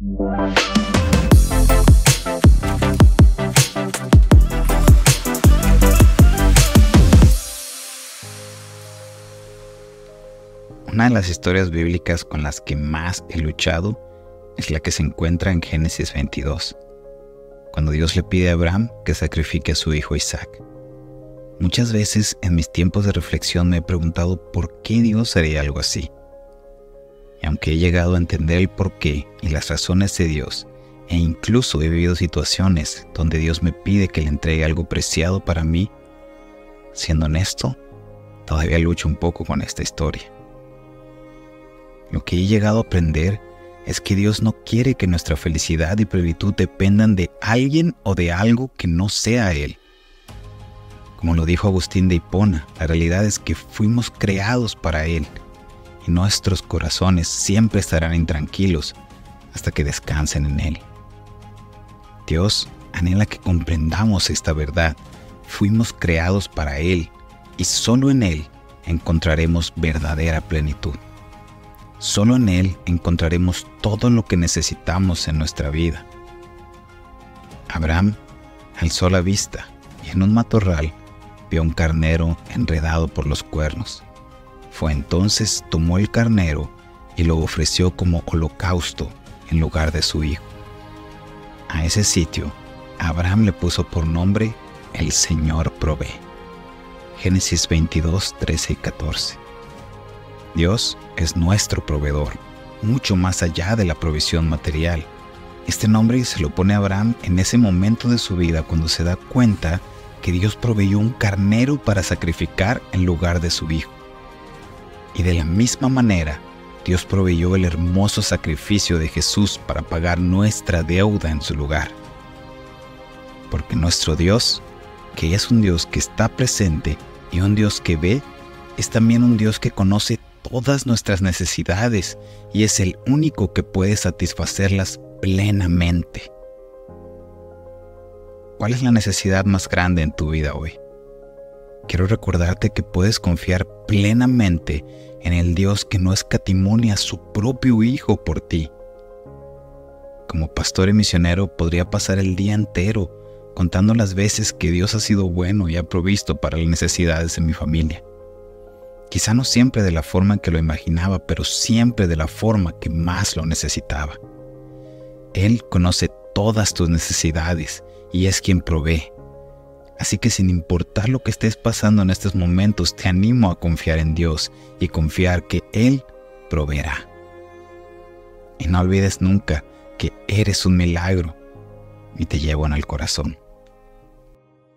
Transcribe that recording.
Una de las historias bíblicas con las que más he luchado es la que se encuentra en Génesis 22, cuando Dios le pide a Abraham que sacrifique a su hijo Isaac. Muchas veces en mis tiempos de reflexión me he preguntado por qué Dios haría algo así. Y aunque he llegado a entender el porqué y las razones de Dios, e incluso he vivido situaciones donde Dios me pide que le entregue algo preciado para mí, siendo honesto, todavía lucho un poco con esta historia. Lo que he llegado a aprender es que Dios no quiere que nuestra felicidad y plenitud dependan de alguien o de algo que no sea Él. Como lo dijo Agustín de Hipona, la realidad es que fuimos creados para Él y nuestros corazones siempre estarán intranquilos hasta que descansen en Él. Dios anhela que comprendamos esta verdad. Fuimos creados para Él y solo en Él encontraremos verdadera plenitud. Solo en Él encontraremos todo lo que necesitamos en nuestra vida. Abraham alzó la vista y en un matorral vio un carnero enredado por los cuernos. Fue entonces tomó el carnero y lo ofreció como holocausto en lugar de su hijo. A ese sitio, Abraham le puso por nombre El Señor provee. Génesis 22, 13 y 14. Dios es nuestro proveedor, mucho más allá de la provisión material. Este nombre se lo pone a Abraham en ese momento de su vida cuando se da cuenta que Dios proveyó un carnero para sacrificar en lugar de su hijo. Y de la misma manera, Dios proveyó el hermoso sacrificio de Jesús para pagar nuestra deuda en su lugar. Porque nuestro Dios, que es un Dios que está presente y un Dios que ve, es también un Dios que conoce todas nuestras necesidades y es el único que puede satisfacerlas plenamente. ¿Cuál es la necesidad más grande en tu vida hoy? Quiero recordarte que puedes confiar plenamente en el Dios que no escatimó a su propio Hijo por ti. Como pastor y misionero podría pasar el día entero contando las veces que Dios ha sido bueno y ha provisto para las necesidades de mi familia. Quizá no siempre de la forma en que lo imaginaba, pero siempre de la forma que más lo necesitaba. Él conoce todas tus necesidades y es quien provee. Así que sin importar lo que estés pasando en estos momentos, te animo a confiar en Dios y confiar que Él proveerá. Y no olvides nunca que eres un milagro y te llevo en el corazón.